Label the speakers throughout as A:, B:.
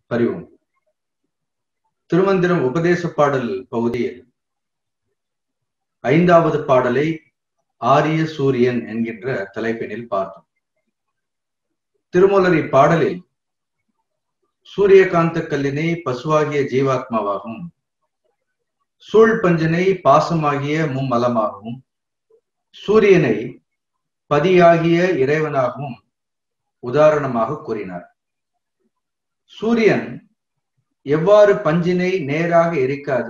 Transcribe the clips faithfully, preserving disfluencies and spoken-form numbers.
A: அறிவோம். திருமந்திரம் உபதேச பாடல் பகுதியில் ஐந்தாவது பாடலை ஆரிய சூரியன் என்கின்ற தலைப்பினில் பார்த்தோம். திருமூலர் இப்பாடலில் சூரியகாந்த கல்லினை பசுவாகிய ஜீவாத்மாவாகவும், சூழ்பஞ்சனை பாசமாகிய மும்மலமாகவும், சூரியனை பதியாகிய இறைவனாகவும் உதாரணமாக கூறினார். சூரியன் எவ்வாறு பஞ்சினை நேராக எரிக்காது,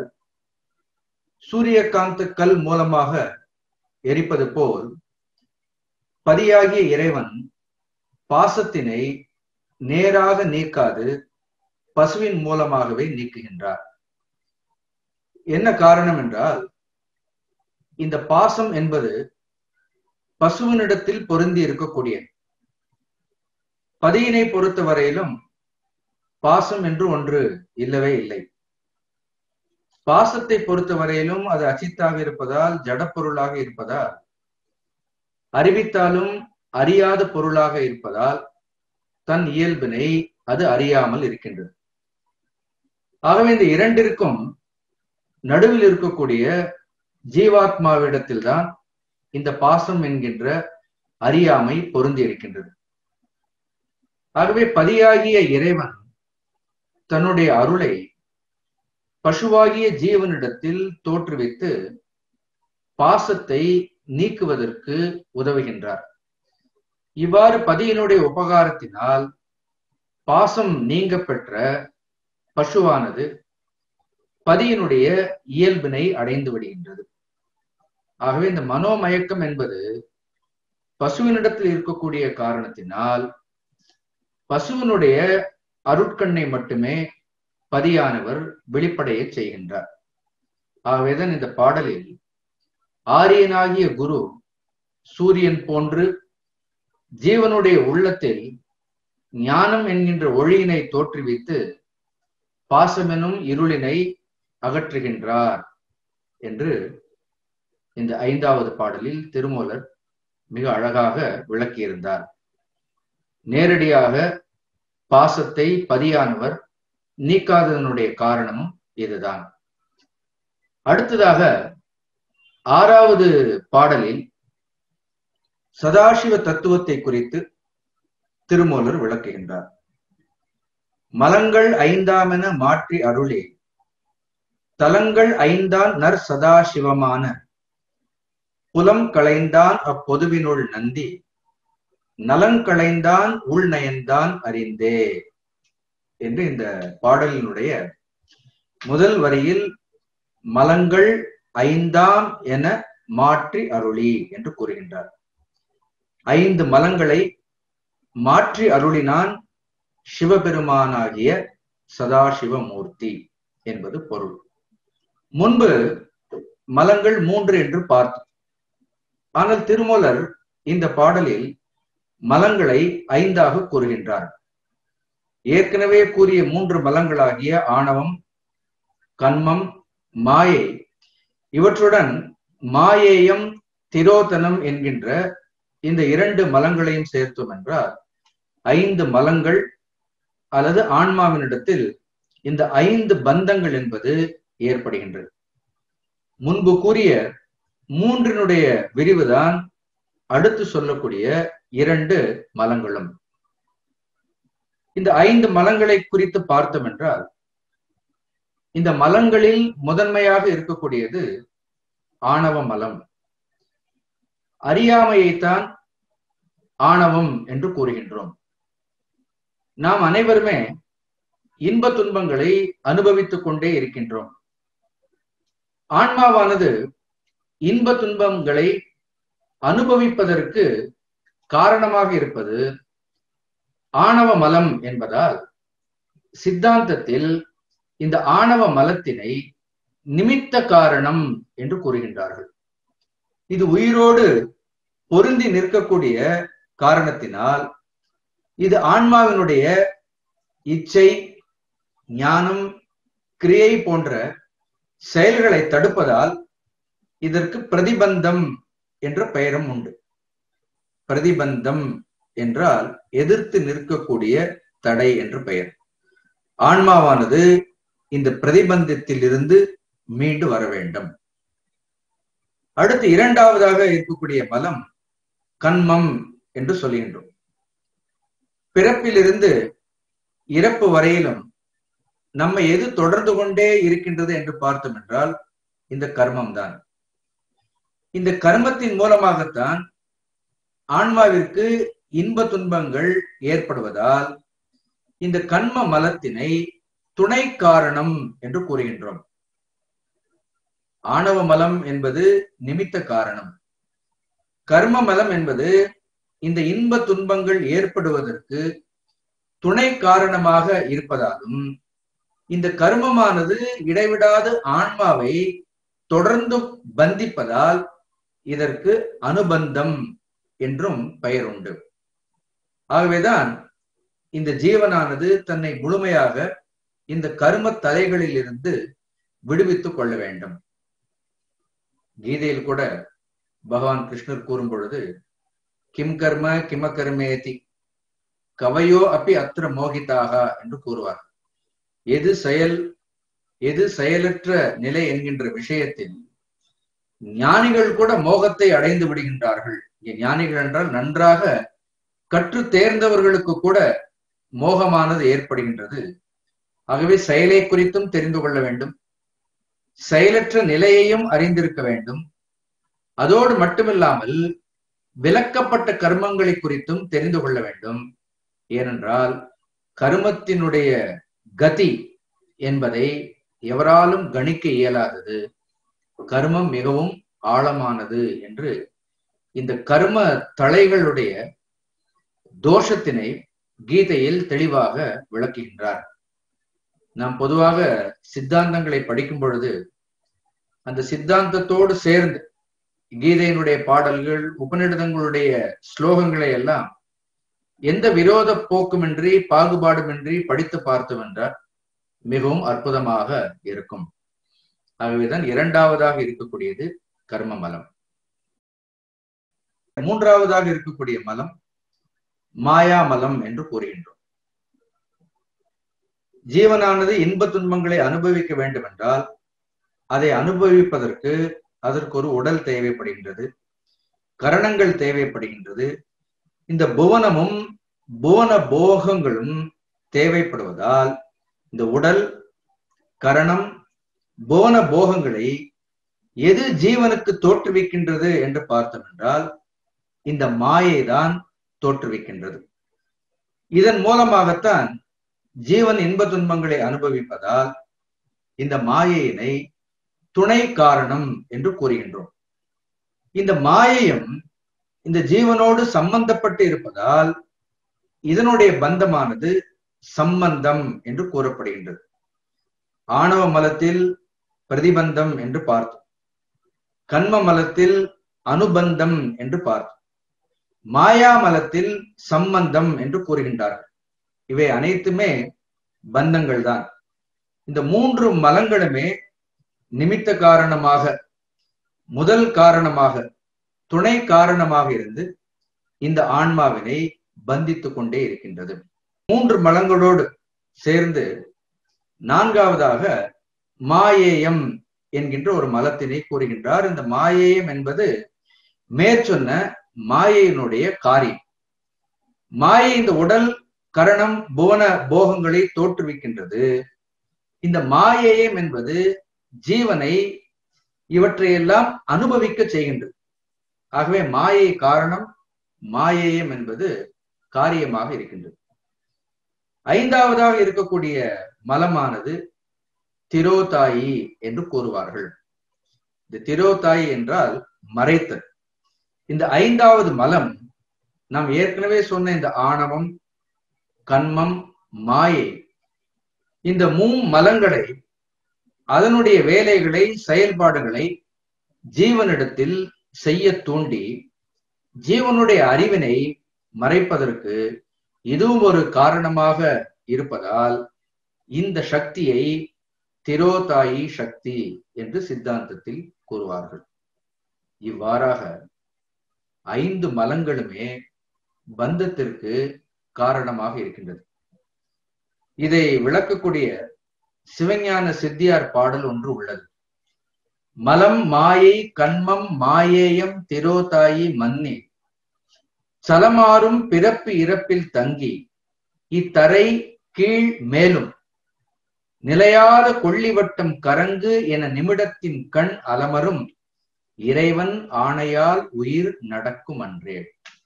A: சூரியகாந்த கல் மூலமாக எரிப்பது போல் பதியாகிய இறைவன் பாசத்தினை நேராக நீக்காது பசுவின் மூலமாகவே நீக்குகின்றார். என்ன காரணம் என்றால், இந்த பாசம் என்பது பசுவினிடத்தில் பொருந்தி இருக்கக்கூடிய, பதியினை பொறுத்த வரையிலும் பாசம் என்று ஒன்று இல்லவே இல்லை. பாசத்தை பொறுத்த வரையிலும் அது அச்சித்தாக இருப்பதால், ஜடப்பொருளாக இருப்பதால், அறிவித்தாலும் அறியாத பொருளாக இருப்பதால் தன் இயல்பினை அது அறியாமல் இருக்கின்றது. ஆகவே இந்த இரண்டிற்கும் நடுவில் இருக்கக்கூடிய ஜீவாத்மாவிடத்தில்தான் இந்த பாசம் என்கின்ற அறியாமை பொருந்தி இருக்கின்றது. ஆகவே பதியாகிய இறைவன் தன்னுடைய அருளை பசுவாகிய ஜீவனிடத்தில் தோற்றுவித்து பாசத்தை நீக்குவதற்கு உதவுகின்றார். இவ்வாறு பதியினுடைய உபகாரத்தினால் பாசம் நீங்க பெற்ற பசுவானது பதியினுடைய இயல்பினை அடைந்து விடுகின்றது. ஆகவே இந்த மனோமயக்கம் என்பது பசுவினிடத்தில் இருக்கக்கூடிய காரணத்தினால் பசுவினுடைய அருட்கண்ணை மட்டுமே பதியானவர் வெளிப்படைய செய்கின்றார். ஆகவேதான் இந்த பாடலில் ஆரியனாகிய குரு சூரியன் போன்று ஜீவனுடைய உள்ளத்தில் ஞானம் என்கின்ற ஒளியினை தோற்றுவித்து பாசமெனும் இருளினை அகற்றுகின்றார் என்று இந்த ஐந்தாவது பாடலில் திருமூலர் மிக அழகாக விளக்கியிருந்தார். நேரடியாக பாசத்தை பதியானவர் நீக்காததனுடைய காரணமும் இதுதான். அடுத்ததாக ஆறாவது பாடலில் சதாசிவ தத்துவத்தை குறித்து திருமூலர் விளக்குகின்றார். மலங்கள் ஐந்தாமென மாற்றி அருளே தலங்கள் ஐந்தான் நர் சதாசிவமான புலம் களைந்தான் அப்பொதுவினுள் நந்தி நலங்களைந்தான் உள்நயந்தான் அறிந்தே என்று இந்த பாடலினுடைய முதல் வரியில் மலங்கள் ஐந்தாம் என மாற்றி அருளி என்று கூறுகின்றார். ஐந்து மலங்களை மாற்றி அருளினான் சிவபெருமானாகிய சதாசிவமூர்த்தி என்பது பொருள். முன்பு மலங்கள் மூன்று என்று பார்த்தோம். ஆனால் திருமூலர் இந்த பாடலில் மலங்களை ஐந்தாக கூறுகின்றார். ஏற்கனவே கூறிய மூன்று மலங்களாகிய ஆணவம், கன்மம், மாயை, இவற்றுடன் மாயேயம், திரோதனம் என்கின்ற இந்த இரண்டு மலங்களையும் சேர்த்தோம் என்றால் ஐந்து மலங்கள் அல்லது ஆன்மாவினிடத்தில் இந்த ஐந்து பந்தங்கள் என்பது ஏற்படுகின்றது. முன்பு கூறிய மூன்றினுடைய விரிவுதான் அடுத்து சொல்லக்கூடிய இரண்டு மலங்களும். இந்த ஐந்து மலங்களை குறித்து பார்த்தோம் என்றால், இந்த மலங்களில் முதன்மையாக இருக்கக்கூடியது ஆணவ மலம். அறியாமையைத்தான் ஆணவம் என்று கூறுகின்றோம். நாம் அனைவருமே இன்ப துன்பங்களை அனுபவித்துக் கொண்டே இருக்கின்றோம். ஆன்மாவானது இன்ப துன்பங்களை அனுபவிப்பதற்கு காரணமாக இருப்பது ஆணவ மலம் என்பதால் சித்தாந்தத்தில் இந்த ஆணவ மலத்தினை நிமித்த காரணம் என்று கூறுகின்றார்கள். இது உயிரோடு பொருந்தி நிற்கக்கூடிய காரணத்தினால் இது ஆன்மாவினுடைய இச்சை, ஞானம், கிரியை போன்ற செயல்களை தடுப்பதால் இதற்கு பிரதிபந்தம் என்ற பெயரும் உண்டு. பிரதிபந்தம் என்றால் எதிர்த்து நிற்கக்கூடிய தடை என்று பெயர். ஆன்மாவானது இந்த பிரதிபந்தத்தில் இருந்து மீண்டு வர வேண்டும். அடுத்து இரண்டாவதாக இருக்கக்கூடிய மலம் கண்மம் என்று சொல்கின்றோம். பிறப்பிலிருந்து இறப்பு வரையிலும் நம்ம எது தொடர்ந்து கொண்டே இருக்கின்றது என்று பார்த்தோம் என்றால் இந்த கர்மம் தான். இந்த கர்மத்தின் மூலமாகத்தான் ஆன்மாவிற்கு இன்ப துன்பங்கள் ஏற்படுவதால் இந்த கண்ம மலத்தினை துணை காரணம் என்று கூறுகின்றோம். ஆணவ மலம் என்பது நிமித்த காரணம், கர்ம மலம் என்பது இந்த இன்ப துன்பங்கள் ஏற்படுவதற்கு துணை காரணமாக இருப்பதாலும் இந்த கர்மமானது இடைவிடாது ஆன்மாவை தொடர்ந்து பந்திப்பதால் இதற்கு அனுபந்தம் என்றும் பெயர் உண்டு. ஆகவேதான் இந்த ஜீவனானது தன்னை முழுமையாக இந்த கர்ம தலைகளில் இருந்து விடுவித்துக் கொள்ள வேண்டும். கீதையில் கூட பகவான் கிருஷ்ணர் கூறும் பொழுது கிம் கர்ம கிம கர்மேதி கவையோ அப்பி அத்திர மோகிதாக என்று கூறுவார். எது செயல் எது செயலற்ற நிலை என்கின்ற விஷயத்தில் ஞானிகள் கூட மோகத்தை அடைந்து விடுகின்றார்கள். ஞானிகள் என்றால் நன்றாக கற்று தேர்ந்தவர்களுக்கு கூட மோகமானது ஏற்படுகின்றது. ஆகவே செயலை குறித்தும் தெரிந்து கொள்ள வேண்டும், செயலற்ற நிலையையும் அறிந்திருக்க வேண்டும். அதோடு மட்டுமில்லாமல் விலக்கப்பட்ட கர்மங்களை குறித்தும் தெரிந்து கொள்ள வேண்டும். ஏனென்றால் கர்மத்தினுடைய கதி என்பதை எவராலும் கணிக்க இயலாதது. கர்மம் மிகவும் ஆழமானது என்று இந்த கர்ம தலைகளுடைய தோஷத்தினை கீதையில் தெளிவாக விளக்குகின்றார். நாம் பொதுவாக சித்தாந்தங்களை படிக்கும் பொழுது அந்த சித்தாந்தத்தோடு சேர்ந்து கீதையினுடைய பாடல்கள், உபநிடதங்களுடைய ஸ்லோகங்களை எல்லாம் எந்த விரோத போக்குமின்றி பாகுபாடுமின்றி படித்து பார்த்தோம் என்றால் மிகவும் அற்புதமாக இருக்கும். ஆகவேதான் இரண்டாவதாக இருக்கக்கூடியது கர்ம மலம். மூன்றாவதாக இருக்கக்கூடிய மலம் மாயா மலம் என்று கூறுகின்றோம். ஜீவனானது இன்ப துன்பங்களை அனுபவிக்க வேண்டும் என்றால் அதை அனுபவிப்பதற்கு அதற்கு ஒரு உடல் தேவைப்படுகின்றது, கரணங்கள் தேவைப்படுகின்றது. இந்த புவனமும் புவன போகங்களும் தேவைப்படுவதால் இந்த உடல், கரணம், புவன போகங்களை எது ஜீவனுக்கு தோற்றுவிக்கின்றது என்று பார்த்தோம் என்றால் இந்த மாயை தான் தோற்றுவிக்கின்றது. இதன் மூலமாகத்தான் ஜீவன் இன்ப துன்பங்களை அனுபவிப்பதால் இந்த மாயையினை துணை காரணம் என்று கூறுகின்றோம். இந்த மாயையும் இந்த ஜீவனோடு சம்பந்தப்பட்டு இருப்பதால் இதனுடைய பந்தமானது சம்பந்தம் என்று கூறப்படுகின்றது. ஆணவ மலத்தில் பிரதிபந்தம் என்று பார்த்தோம், கண்ம மலத்தில் அனுபந்தம் என்று பார்த்தோம், மாயா மலத்தில் சம்பந்தம் என்று கூறுகின்றார்கள். இவை அனைத்துமே பந்தங்கள் தான். இந்த மூன்று மலங்களுமே நிமித்த காரணமாக, முதல் காரணமாக, துணை காரணமாக இருந்து இந்த ஆன்மாவினை பந்தித்துக் கொண்டே இருக்கின்றது. மூன்று மலங்களோடு சேர்ந்து நான்காவதாக மாயேயம் என்கின்ற ஒரு மலத்தினை கூறுகின்றார். இந்த மாயேயம் என்பது மேற்சொன்ன மாயையினுடைய காரியம். மாயை இந்த உடல், கரணம், புவன போகங்களை தோற்றுவிக்கின்றது. இந்த மாயேயம் என்பது ஜீவனை இவற்றையெல்லாம் அனுபவிக்க செய்கின்றது. ஆகவே மாயை காரணம், மாயேயம் என்பது காரியமாக இருக்கின்றது. ஐந்தாவதாக இருக்கக்கூடிய மலமானது திரோதாயி என்று கூறுவார்கள். இந்த திரோதாயி என்றால் மறைத்தல். இந்த ஐந்தாவது மலம் நாம் ஏற்கனவே சொன்ன இந்த ஆணவம், கண்மம், மாயை, இந்த மூ மலங்களை, அதனுடைய வேலைகளை, செயல்பாடுகளை ஜீவனிடத்தில் செய்ய தூண்டி ஜீவனுடைய அறிவினை மறைப்பதற்கு இதுவும் ஒரு காரணமாக இருப்பதால் இந்த சக்தியை திரோதாயி சக்தி என்று சித்தாந்தத்தில் கூறுவார்கள். இவ்வாறாக ஐந்து மலங்களுமே பந்தத்திற்கு காரணமாக இருக்கின்றது. இதை விளக்கக்கூடிய சிவஞான சித்தியார் பாடல் ஒன்று உள்ளது. மலம் மாயை கண்மம் மாயேயம் திரோதாயி மன்னி சலமாறும் பிறப்பு இறப்பில் தங்கி இத்தரை கீழ் மேலும் நிலையாத கொள்ளிவட்டம் கரங்கு என நிமிடத்தின் கண் அலமரும் இறைவன் ஆணையால் உயிர் நடக்கும் அன்றே.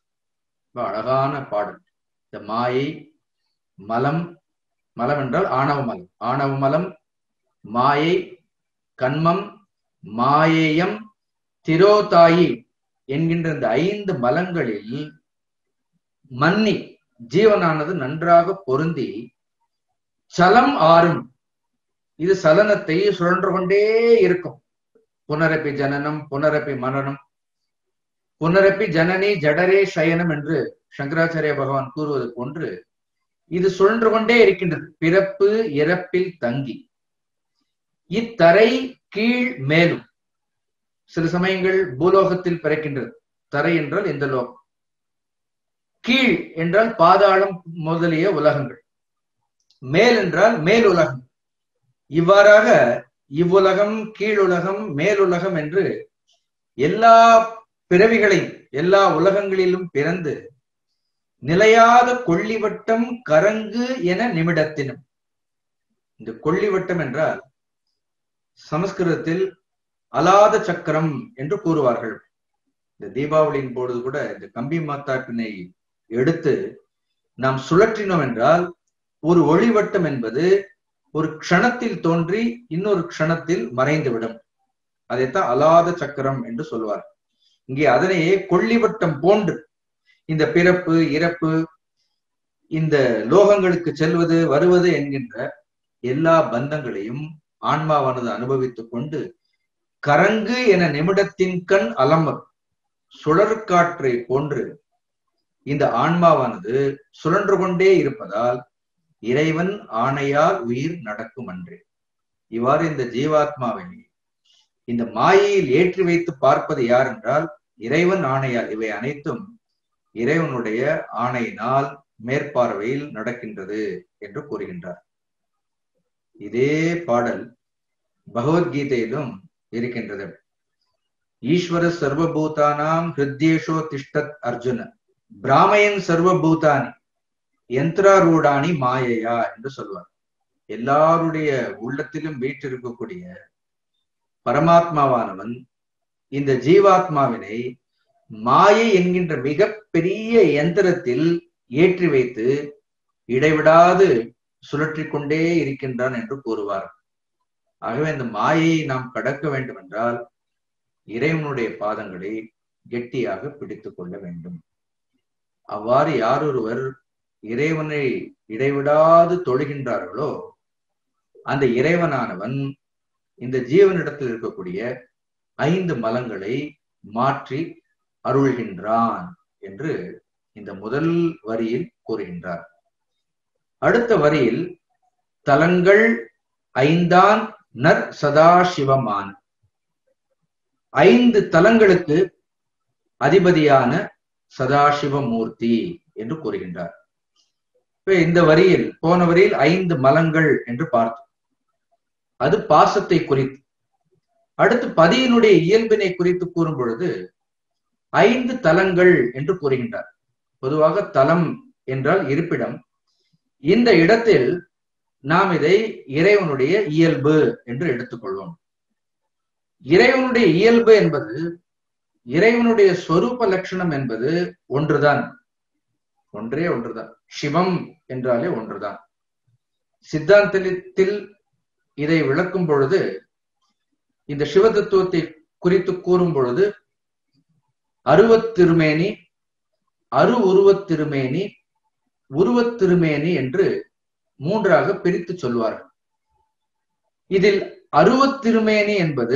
A: அழகான பாடல். இந்த மாயை, மலம், மலம் என்றால் ஆணவ மலம், ஆணவ மலம், மாயை, கண்மம், மாயேயம், திரோதாயி என்கின்ற இந்த ஐந்து மலங்களில் மன்னி ஜீவனானது நன்றாக பொருந்தி சலம் ஆறும், இது சலனத்தை சுழன்று கொண்டே இருக்கும். புனரப்பி ஜனனம், புனரப்பி மரணம், புனரப்பி ஜனனி ஜடரே சயனம் என்று சங்கராச்சாரிய பகவான் கூறுவது போன்று இது சுழன்று கொண்டே இருக்கின்றது. பிறப்பு இறப்பில் தங்கி இத்தரை கீழ் மேலும். சில சமயங்கள் பூலோகத்தில் பிறக்கின்றது. தரை என்றால் இந்த லோகம், கீழ் என்றால் பாதாளம் முதலிய உலகங்கள், மேல் என்றால் மேல் உலகம். இவ்வாறாக இவ்வுலகம், கீழுலகம், மேலுலகம் என்று எல்லா பிறவிகளையும் எல்லா உலகங்களிலும் பிறந்து நிலையாத கொள்ளிவட்டம் கரங்கு என நிமிடத்தினும். இந்த கொள்ளிவட்டம் என்றால் சமஸ்கிருதத்தில் அலாத சக்கரம் என்று கூறுவார்கள். இந்த தீபாவளியின் பொழுது கூட இந்த கம்பி மாத்தாட்டினை எடுத்து நாம் சுழற்றினோம் என்றால் ஒரு ஒளிவட்டம் என்பது ஒரு க்ஷணத்தில் தோன்றி இன்னொரு க்ஷணத்தில் மறைந்துவிடும். அதைத்தான் அலாத சக்கரம் என்று சொல்வார். இங்கே அதனையே கொள்ளிவட்டம் போன்று இந்த பிறப்பு இறப்பு, இந்த லோகங்களுக்கு செல்வது வருவது என்கின்ற எல்லா பந்தங்களையும் ஆன்மாவானது அனுபவித்துக் கொண்டு கரங்கு என நிமிடத்தின் கண் அலமர் சுழற்காற்றை போன்று இந்த ஆன்மாவானது சுழன்று கொண்டே இருப்பதால் இறைவன் ஆணையால் உயிர் நடக்கும் அன்றே. இவ்வாறு இந்த ஜீவாத்மாவை இந்த மாயையில் ஏற்றி வைத்து பார்ப்பது யார் என்றால் இறைவன் ஆணையால். இவை அனைத்தும் இறைவனுடைய ஆணையினால் மேற்பார்வையில் நடக்கின்றது என்று கூறுகின்றார். இதே பாடல் பகவத்கீதையிலும் இருக்கின்றது. ஈஸ்வர சர்வபூதானாம் ஹிருத்யேஷோ திஷ்டத் அர்ஜுன பிராமயன் சர்வபூதானி யந்திராரூடானி மாயையா என்று சொல்வார். எல்லாருடைய உள்ளத்திலும் வீற்றிருக்கக்கூடிய பரமாத்மாவானவன் இந்த ஜீவாத்மாவினை மாயை என்கின்ற மிக பெரிய யந்திரத்தில் ஏற்றி வைத்து இடைவிடாது சுழற்றி கொண்டே இருக்கின்றான் என்று கூறுவார். ஆகவே இந்த மாயையை நாம் கடக்க வேண்டும் என்றால் இறைவனுடைய பாதங்களை கெட்டியாக பிடித்துக் கொள்ள வேண்டும். அவ்வாறு யாரொருவர் இறைவனை இடைவிடாது தொழுகின்றார்களோ அந்த இறைவனானவன் இந்த ஜீவனிடத்தில் இருக்கக்கூடிய ஐந்து மலங்களை மாற்றி அருள்கின்றான் என்று இந்த முதல் வரியில் கூறுகின்றார். அடுத்த வரியில் தலங்கள் ஐந்தான் நர் சதாசிவமான், ஐந்து தலங்களுக்கு அதிபதியான சதாசிவமூர்த்தி என்று கூறுகின்றார். இந்த வரியில் போன வரியில் ஐந்து மலங்கள் என்று பார்த்தோம், அது பாசத்தை குறித்து. அடுத்து பதியினுடைய இயல்பினை குறித்து கூறும் பொழுது ஐந்து தலங்கள் என்று கூறுகின்றார். பொதுவாக தலம் என்றால் இருப்பிடம். இந்த இடத்தில் நாம் இதை இறைவனுடைய இயல்பு என்று எடுத்துக்கொள்வோம். இறைவனுடைய இயல்பு என்பது, இறைவனுடைய சொரூப லட்சணம் என்பது ஒன்றுதான், ஒன்றே ஒன்றுதான். சிவம் என்றாலே ஒன்றுதான். சித்தாந்தத்தில் இதை விளக்கும் பொழுது, இந்த சிவ தத்துவத்தை குறித்து கூறும் பொழுது அருவத்திருமேனி, அரு உருவத்திருமேனி, உருவத்திருமேனி என்று மூன்றாக பிரித்து சொல்வார்கள். இதில் அருவத்திருமேனி என்பது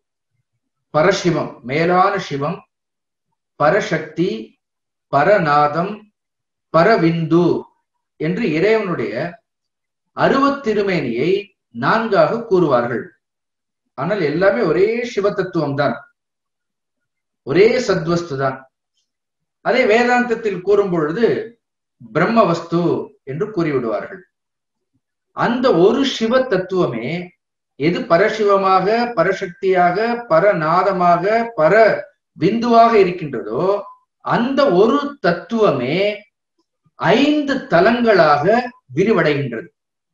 A: பரசிவம், மேலான சிவம், பரசக்தி, பரநாதம், பரவிந்து என்று இறைவனுடைய அருவத்திருமேனியை நான்காக கூறுவார்கள். ஆனால் எல்லாமே ஒரே சிவ தத்துவம் தான், ஒரே சத்வஸ்து தான். அதே வேதாந்தத்தில் கூறும் பொழுது பிரம்ம வஸ்து என்று கூறிவிடுவார்கள். அந்த ஒரு சிவ தத்துவமே எது பரசிவமாக, பரசக்தியாக, பரநாதமாக, பர பிந்துவாக இருக்கின்றதோ அந்த ஒரு தத்துவமே ஐந்து தலங்களாக விரிவடைகின்றது.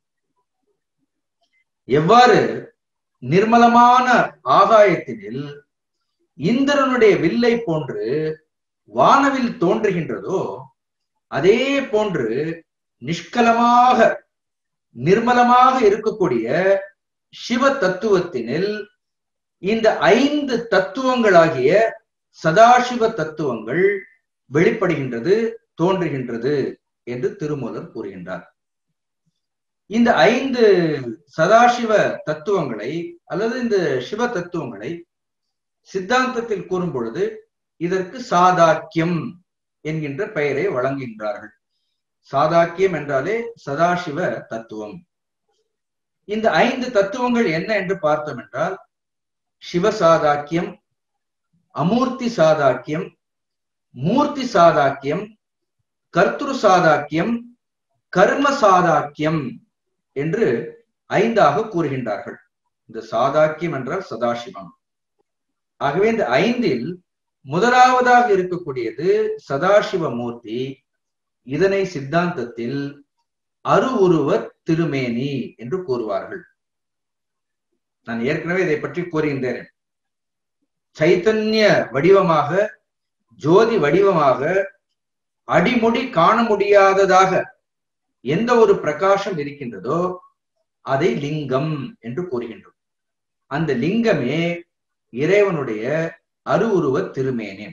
A: எவ்வாறு நிர்மலமான ஆகாயத்தினில் இந்திரனுடைய வில்லை போன்று வானவில் தோன்றுகின்றதோ அதே போன்று நிஷ்கலமாக நிர்மலமாக இருக்கக்கூடிய சிவ தத்துவத்தினில் இந்த ஐந்து தத்துவங்களாகிய சதாசிவ தத்துவங்கள் வெளிப்படுகின்றது, தோன்றுகின்றது என்று திருமூலர் கூறுகின்றார். இந்த ஐந்து சதாசிவ தத்துவங்களை அல்லது இந்த சிவ தத்துவங்களை சித்தாந்தத்தில் கூறும் பொழுது இதற்கு சாதாக்கியம் என்கின்ற பெயரை வழங்குகின்றார்கள். சாதாக்கியம் என்றாலே சதாசிவ தத்துவம். இந்த ஐந்து தத்துவங்கள் என்ன என்று பார்த்தோம் என்றால் சிவசாதாக்கியம், அமூர்த்தி சாதாக்கியம், மூர்த்தி சாதாக்கியம், கர்த்திரு சாதாக்கியம், கர்ம சாதாக்கியம் என்று ஐந்தாக கூறுகின்றார்கள். இந்த சாதாக்கியம் என்றால் சதாசிவம். ஆகவே இந்த ஐந்தில் முதலாவதாக இருக்கக்கூடியது சதாசிவ மூர்த்தி. இதனை சித்தாந்தத்தில் அருவுருவ திருமேனி என்று கூறுவார்கள். நான் ஏற்கனவே இதை பற்றி கூறுகின்றேன். சைத்தன்ய வடிவமாக, ஜோதி வடிவமாக, அடிமுடி காண முடியாததாக எந்த ஒரு பிரகாசம் இருக்கின்றதோ அதை லிங்கம் என்று கூறுகின்றோம். அந்த லிங்கமே இறைவனுடைய அருவுருவ திருமேனி.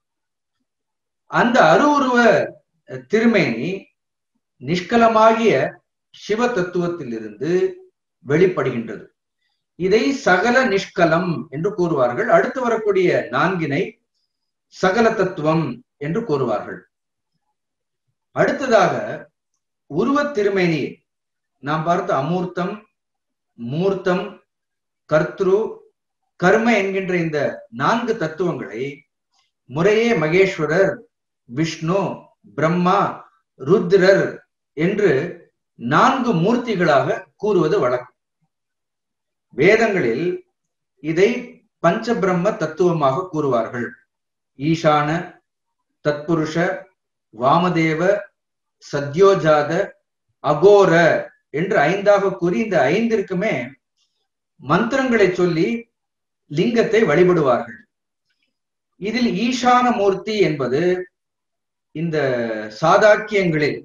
A: அந்த அருவுருவ திருமேனி நிஷ்கலமாகிய சிவ தத்துவத்திலிருந்து வெளிப்படுகின்றது. இதை சகல நிஷ்கலம் என்று கூறுவார்கள். அடுத்து வரக்கூடிய நான்கினை சகல தத்துவம் என்று கூறுவார்கள். அடுத்ததாக உருவ திருமேனி நாம் பார்த்த அமூர்த்தம், மூர்த்தம், கர்த்ரு, கர்ம என்கின்ற இந்த நான்கு தத்துவங்களை முறையே மகேஸ்வரர், விஷ்ணு, பிரம்மா, ருத்ரர் என்று நான்கு மூர்த்திகளாக கூறுவது வழக்கம். வேதங்களில் இதை பஞ்சபிரம்ம தத்துவமாக கூறுவார்கள். ஈசான, தத்புருஷ, வாமதேவ, சத்யோஜாத, அகோர என்று ஐந்தாக கூறி இந்த ஐந்திற்குமே மந்திரங்களை சொல்லி லிங்கத்தை வழிபடுவார்கள். இதில் ஈசான மூர்த்தி என்பது இந்த சாதாக்கியங்களில்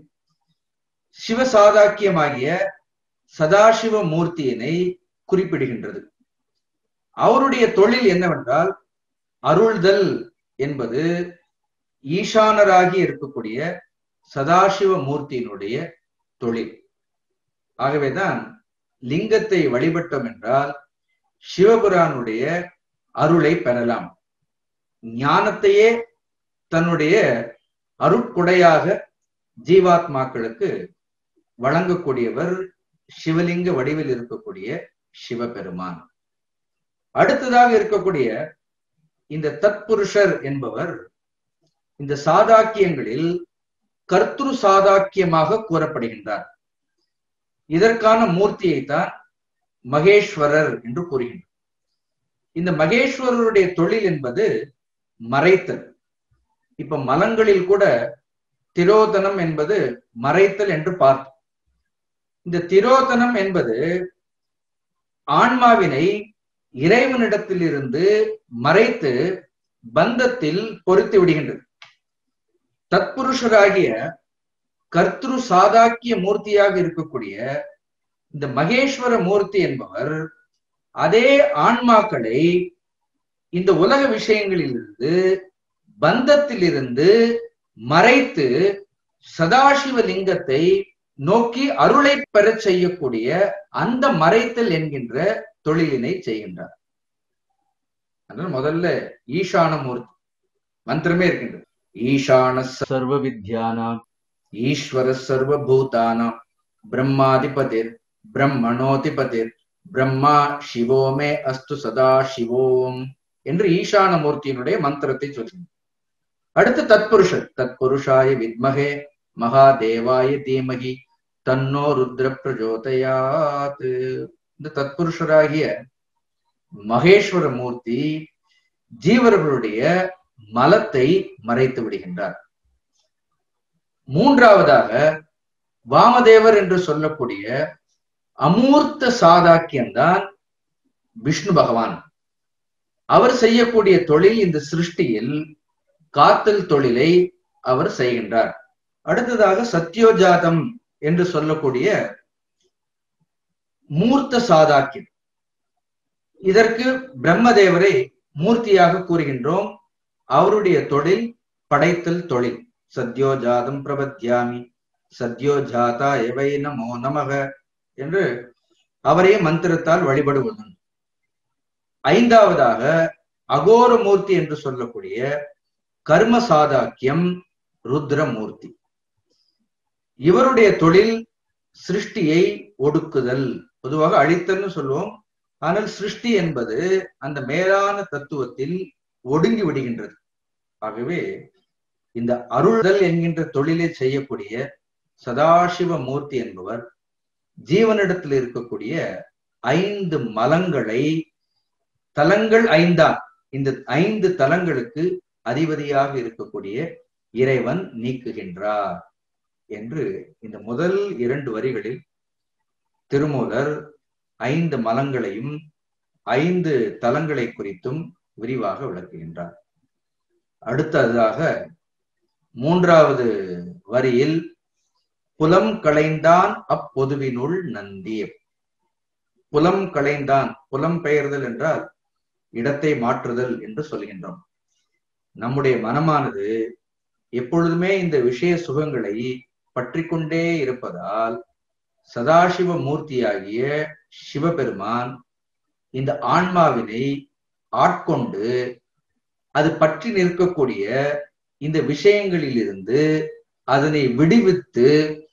A: சிவசாதாக்கியமாகிய சதாசிவ மூர்த்தியினை குறிப்பிடுகின்றது. அவருடைய தொழில் என்னவென்றால் அருள்தல் என்பது ஈசானராகி இருக்கக்கூடிய சதாசிவ மூர்த்தியினுடைய தொழில். ஆகவேதான் லிங்கத்தை வழிபட்டோம் என்றால் சிவபுரானுடைய அருளை பெறலாம். ஞானத்தையே தன்னுடைய அருட்கொடையாக ஜீவாத்மாக்களுக்கு வழங்கக்கூடியவர் சிவலிங்க வடிவில் இருக்கக்கூடிய சிவபெருமான். அடுத்ததாக இருக்கக்கூடிய இந்த தத்புருஷர் என்பவர் இந்த சாதாக்கியங்களில் கர்த்திரு சாதாக்கியமாக கூறப்படுகின்றார். இதற்கான மூர்த்தியை தான் மகேஸ்வரர் என்று கூறுகின்றார். இந்த மகேஸ்வரருடைய தொழில் என்பது மறைத்தல். இப்ப மலங்களில் கூட திரோதனம் என்பது மறைத்தல் என்று பார்த்தோம். இந்த திரோதனம் என்பது ஆன்மாவினை இறைவனிடத்தில் இருந்து மறைத்து பந்தத்தில் பொருத்தி விடுகின்றது. தத்புருஷராகிய கர்த்திரு சாதாக்கிய மூர்த்தியாக இருக்கக்கூடிய இந்த மகேஸ்வர மூர்த்தி என்பவர் அதே ஆன்மாக்களை இந்த உலக விஷயங்களிலிருந்து பந்தத்திலிருந்து மறைத்து சதாசிவ லிங்கத்தை நோக்கி அருளை பெற செய்யக்கூடிய அந்த மறைத்தல் என்கின்ற தொழிலினை செய்கின்றார். முதல்ல ஈசான மூர்த்தி மந்திரமே இருக்கின்றது. ஈசான சர்வ வித்யானாம் ஈஸ்வர சர்வ பூதானாம் பிரம்மாதிபதிர் பிரம்மணோதிபதிர் பிரம்மா சிவோமே அஸ்து சதா சிவோம் என்று ஈசான மூர்த்தியினுடைய மந்திரத்தை சொல்லுங்க. அடுத்து தத்புருஷர். தத்புருஷாய வித்மகே மகாதேவாய தீமகி தன்னோ ருத்ர பிரஜோதயாத். இந்த தத்புருஷராகிய மகேஸ்வர மூர்த்தி ஜீவர்களுடைய மலத்தை மறைத்து விடுகின்றார். மூன்றாவதாக வாமதேவர் என்று சொல்லக்கூடிய அமூர்த்த சாதாக்கியம்தான் விஷ்ணு பகவான். அவர் செய்யக்கூடிய தொழில் இந்த சிருஷ்டியில் காத்தல் தொழிலை அவர் செய்கின்றார். அடுத்ததாக சத்யோஜாதம் என்று சொல்லக்கூடிய மூர்த்த சாதாக்கியம். இதற்கு பிரம்மதேவரை மூர்த்தியாக கூறுகின்றோம். அவருடைய தொழில் படைத்தல் தொழில். சத்யோஜாதம் பிரபத்யாமி சத்யோஜாதா எவை நமோ நமக என்று அவரே மந்திரத்தால் வழிபடுவது. ஐந்தாவதாக அகோரமூர்த்தி என்று சொல்லக்கூடிய கர்ம சாதாக்கியம் ருத்ரமூர்த்தி. இவருடைய தொழில் சிருஷ்டியை ஒடுக்குதல், பொதுவாக அழித்தல்னு சொல்லுவோம். ஆனால் சிருஷ்டி என்பது அந்த மேலான தத்துவத்தில் ஒடுங்கி விடுகின்றது. ஆகவே இந்த அருள்தல் என்கின்ற தொழிலை செய்யக்கூடிய சதாசிவ மூர்த்தி என்பவர் ஜீவனிடத்தில் இருக்கக்கூடிய ஐந்து மலங்களை, தலங்கள் ஐந்தாம், இந்த ஐந்து தலங்களுக்கு அதிபதியாக இருக்கக்கூடிய இறைவன் நீக்குகின்றார் என்று இந்த முதல் இரண்டு வரிகளில் திருமூலர் ஐந்து மலங்களையும் ஐந்து தலங்களை குறித்தும் விரிவாக விளக்குகின்றார். அடுத்ததாக மூன்றாவது வரியில் புலம் களைந்தான் அப்பொதுவினுள் நந்தி. புலம் களைந்தான், புலம் பெயர்தல் என்றால் இடத்தை மாற்றுதல் என்று சொல்கின்றோம். நம்முடைய மனமானது எப்பொழுதுமே இந்த விஷய சுகங்களை பற்றி கொண்டே இருப்பதால் சதாசிவ மூர்த்தியாகிய சிவபெருமான் இந்த ஆன்மாவினை ஆட்கொண்டு அது பற்றி நிற்கக்கூடிய இந்த விஷயங்களிலிருந்து அதனை விடுவித்து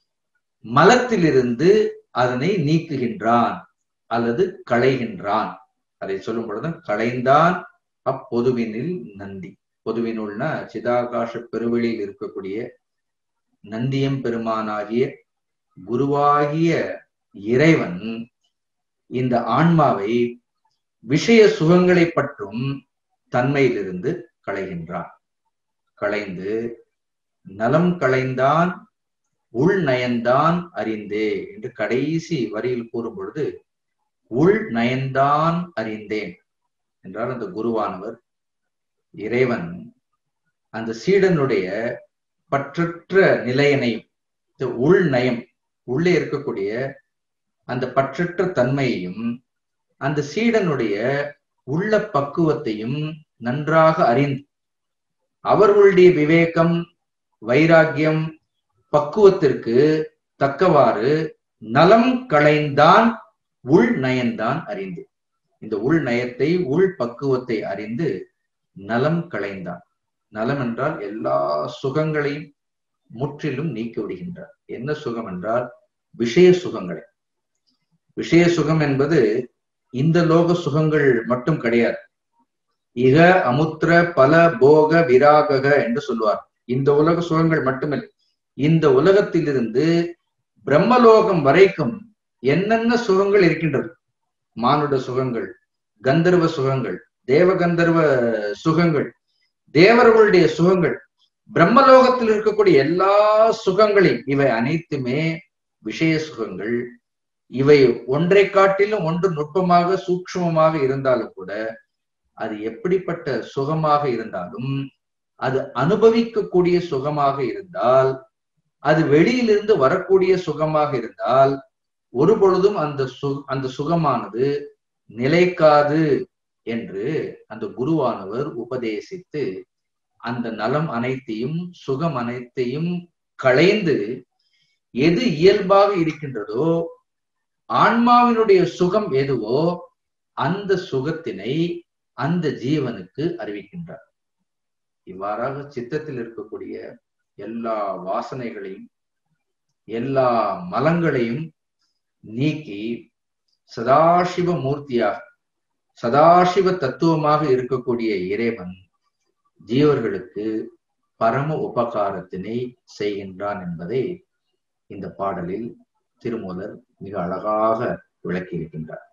A: மலத்திலிருந்து அதனை நீக்குகின்றான் அல்லது களைகின்றான். அதை சொல்லும் பொழுது களைந்தான் அப்பொதுவினில் நந்தி. பொதுவினுள்னா சிதாகாச பெருவெளியில் இருக்கக்கூடிய நந்தியம் பெருமானாகிய குருவாகிய இறைவன் இந்த ஆன்மாவை விஷய சுகங்களை பற்றும் தன்மையிலிருந்து களைகின்றான். களைந்து நலம் களைந்தான் உள் நயந்தான் அறிந்தே என்று கடைசி வரியில் கூறும் பொழுது உள் நயந்தான் அறிந்தேன் என்றால் அந்த குருவானவர் இறைவன் அந்த சீடனுடைய பற்றற்ற நிலையனையும் உள் நயம், உள்ளே இருக்கக்கூடிய அந்த பற்றற்ற தன்மையையும் அந்த சீடனுடைய உள்ள பக்குவத்தையும் நன்றாக அறிந்து அவர்களுடைய விவேகம் வைராக்கியம் பக்குவத்திற்கு தக்கவாறு நலம் களைந்தான் உள் நயந்தான் அறிந்து. இந்த உள் நயத்தை உள் பக்குவத்தை அறிந்து நலம் களைந்தான். நலம் என்றால் எல்லா சுகங்களையும் முற்றிலும் நீக்கி விடுகின்றார். என்ன சுகம் என்றால் விஷய சுகங்களை. விஷய சுகம் என்பது இந்த லோக சுகங்கள் மட்டும் கிடையாது. இக அமுத்திர பல போக விராகக என்று சொல்லுவார். இந்த உலக சுகங்கள் மட்டுமில்லை, இந்த உலகத்திலிருந்து பிரம்மலோகம் வரைக்கும் என்னென்ன சுகங்கள் இருக்கின்றது, மானுட சுகங்கள், கந்தர்வ சுகங்கள், தேவகந்தர்வ சுகங்கள், தேவர்களுடைய சுகங்கள், பிரம்மலோகத்தில் இருக்கக்கூடிய எல்லா சுகங்களையும், இவை அனைத்துமே விஷய சுகங்கள். இவை ஒன்றை காட்டிலும் ஒன்று நுட்பமாக சூக்ஷ்மமாக இருந்தாலும் கூட அது எப்படிப்பட்ட சுகமாக இருந்தாலும் அது அனுபவிக்கக்கூடிய சுகமாக இருந்தால், அது வெளியிலிருந்து வரக்கூடிய சுகமாக இருந்தால் ஒரு பொழுதும் அந்த சு அந்த சுகமானது நிலைக்காது என்று அந்த குருவானவர் உபதேசித்து அந்த நலம் அனைத்தையும் சுகம் அனைத்தையும் களைந்து எது இயல்பாக இருக்கின்றதோ ஆன்மாவினுடைய சுகம் எதுவோ அந்த சுகத்தினை அந்த ஜீவனுக்கு அறிவிக்கின்றார். இவ்வாறாக சித்தத்தில் இருக்கக்கூடிய எல்லா வாசனைகளையும் எல்லா மலங்களையும் நீக்கி சதாசிவ மூர்த்தியாக சதாசிவ தத்துவமாக இருக்கக்கூடிய இறைவன் ஜீவர்களுக்கு பரம உபகாரத்தினை செய்கின்றான் என்பதை இந்த பாடலில் திருமூலர் மிக அழகாக விளக்கி இருக்கின்றார்.